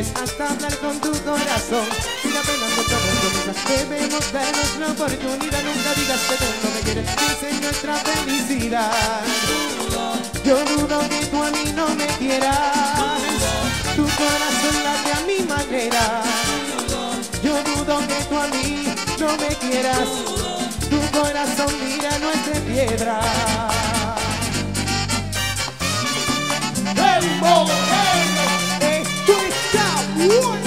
quieres hasta hablar con tu corazón. Si la pena no somos promesas, debemos darnos la oportunidad. Nunca digas que tú no me quieres, esa es nuestra felicidad. Yo dudo que tú a mí no me quieras, tu corazón late a mi manera. Yo dudo que tú a mí no me quieras, tu corazón mira no es de piedra. ¡El moreno! Esto está bueno.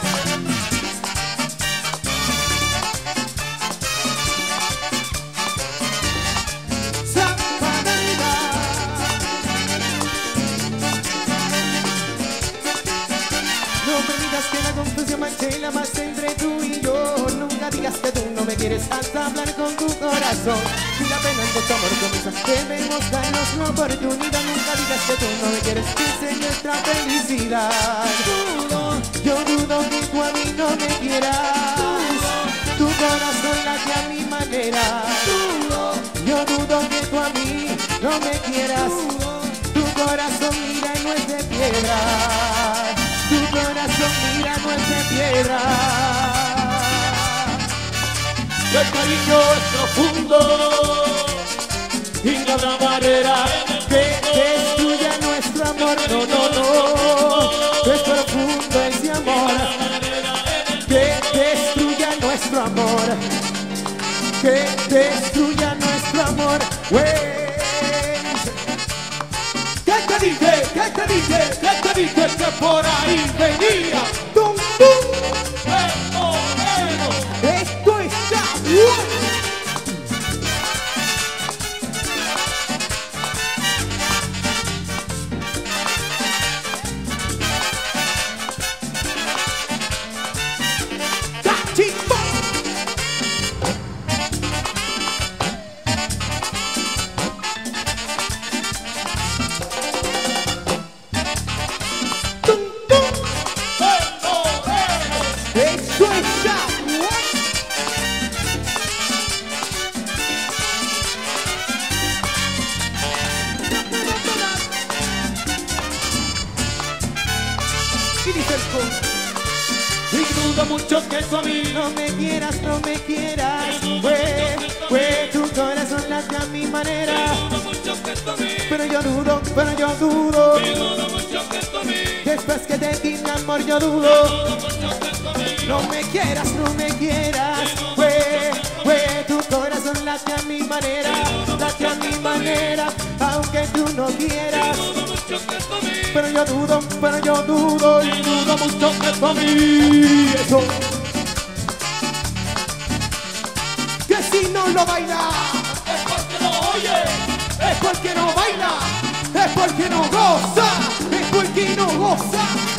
No permitas que la confusión manche la paz entre tú y yo. Nunca digas que tú no me quieres hasta hablar con tu corazón. Si la pena en tu amor comienza, debemos darnos la oportunidad. Nunca digas que tú no me quieres, que es nuestra felicidad. Yo dudo que tú a mí no me quieras, tu corazón late a mi manera. Yo dudo que tú a mí no me quieras, tu corazón mira y no es de piedra. Tu corazón mira no es de piedra. El cariño es profundo y no habrá manera Que destruya nuestro amor, no, no, no. Es profundo ese amor, que destruya nuestro amor, que destruya nuestro amor. ¿Qué te dije? ¿Qué te dije? ¿Qué te dije que por ahí venía? ¡Tum, tum! ¡El moreno! Esto está bueno. ¡Cachimbo! ¡Tum, tum! ¡El moreno! Esto está bueno. Y dice el coro. Y dudo mucho que tú a mí No me quieras, no me quieras, tu corazón late a mi manera. dudo mucho que tú a mí Pero yo dudo, pero yo dudo, y dudo mucho que tú a mí después que te di mi amor yo dudo. dudo mucho que tú a mí No me quieras, no me quieras, tu corazón late a mi manera, late a mi manera, aunque tú no quieras. dudo mucho que tú a mí Pero yo dudo, y dudo mucho que tú a mí. Eso. Que si no lo baila, es porque lo oye, es porque no baila, es porque no goza, es porque no goza.